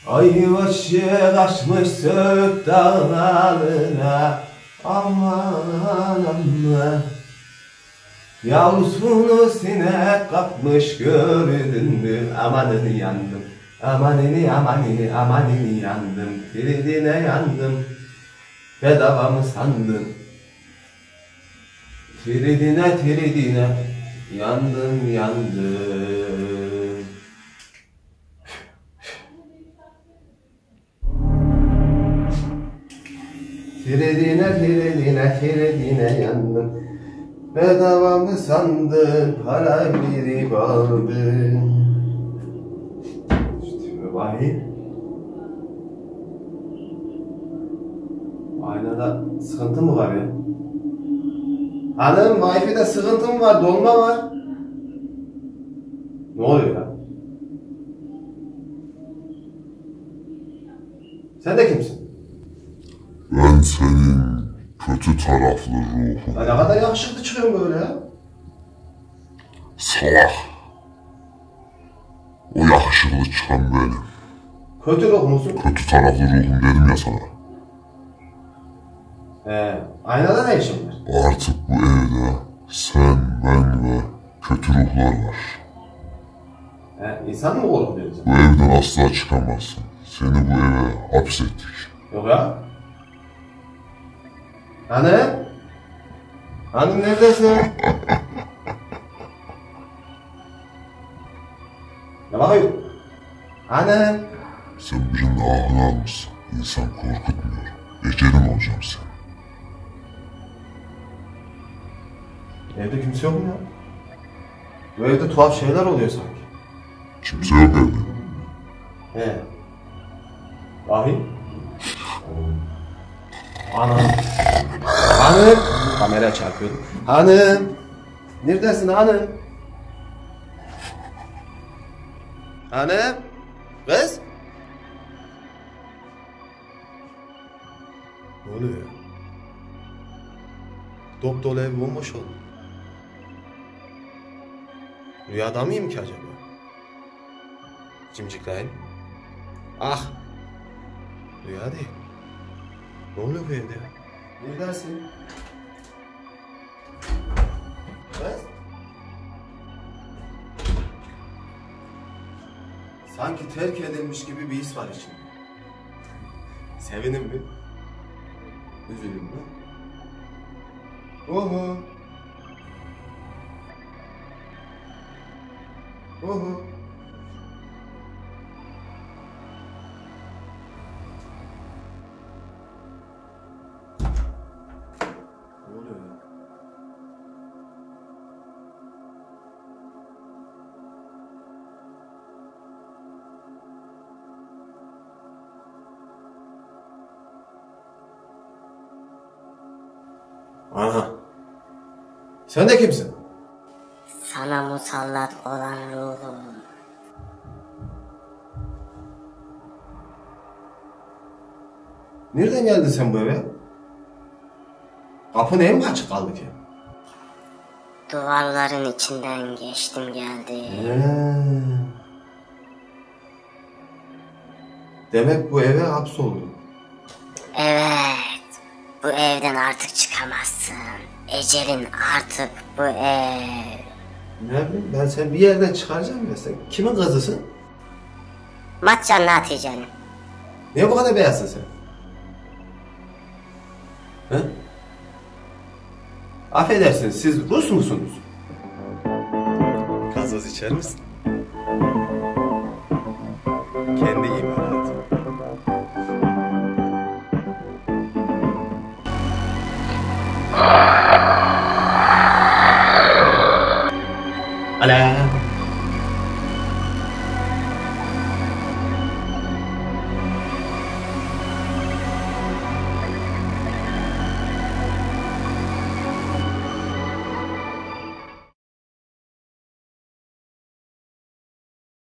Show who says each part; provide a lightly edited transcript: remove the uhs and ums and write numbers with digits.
Speaker 1: Ay başı kaçmış Söğüt dağlarına, aman aman. Yavrusunu sinek kapmış gördün mü? Amanını yandım, amanını amanını amanını yandım. Firidine yandım, bedava mı sandın? Firidine firidine yandım yandım. Firidine firidine firidine yandım. Bedava mı sandın, para biri aldın. İşte vahiy. Aynada sıkıntı mı var ya? Hanım, Wi-Fi'de sıkıntı mı var, dolma var. Ne oluyor ya? Sen de kimsin?
Speaker 2: Ben senin kötü taraflı ruhum.
Speaker 1: Ya ne kadar yakışıklı çıkıyorsun böyle ya?
Speaker 2: Salak. O yakışıklı çıkan benim.
Speaker 1: Kötü ruh musun?
Speaker 2: Kötü taraflı ruhum dedim ya sana.
Speaker 1: Aynada ne işin var?
Speaker 2: Artık bu evde sen, ben ve kötü ruhlar var.
Speaker 1: İnsan mı korkuyorsun?
Speaker 2: Bu evden asla çıkamazsın. Seni bu eve hapsettik.
Speaker 1: Yok ya. Hanım? Hanım neredesin? Ne bakıyorsun? Hanım?
Speaker 2: Sen birinin ahını almışsın. İnsan korkutmuyor. Ecelim olacağım sen.
Speaker 1: Evde kimse yok mu ya? Bu evde tuhaf şeyler oluyor sanki.
Speaker 2: Kimse yok evde.
Speaker 1: Vahiy. Anam. Hanım. Kameraya çarpıyordum. Hanım. Neredesin hanım? Hanım. Kız. Ne oluyor ya? Dop dolu ev bomboş oldu. Rüyada mıyım ki acaba? Cimciklayın. Ah! Rüya değil. Ne oluyor bu evde ya? Neredesin? Kız? Sanki terk edilmiş gibi bir his var içimde. Sevinim mi? Üzülüm mü? Oho! Oho! Ne oluyor ya? Aha. Sen de kimsin?
Speaker 3: Sana musallat olan ruhum.
Speaker 1: Nereden geldin sen bu eve? Kapı neye mi açık kaldı ki?
Speaker 3: Duvarların içinden geçtim geldim.
Speaker 1: Demek bu eve hapsoldun.
Speaker 3: Evet. Bu evden artık çıkamazsın. Ecelin artık bu ev.
Speaker 1: Ne bileyim ben sen bir yerden çıkaracağım ya, sen kimin kızısın?
Speaker 3: Matcanlı Hatice'nin.
Speaker 1: Niye bu kadar beyazsın sen? He? Affedersiniz, siz Rus musunuz? Gazoz içer misin? Kendi imalatı. Ala.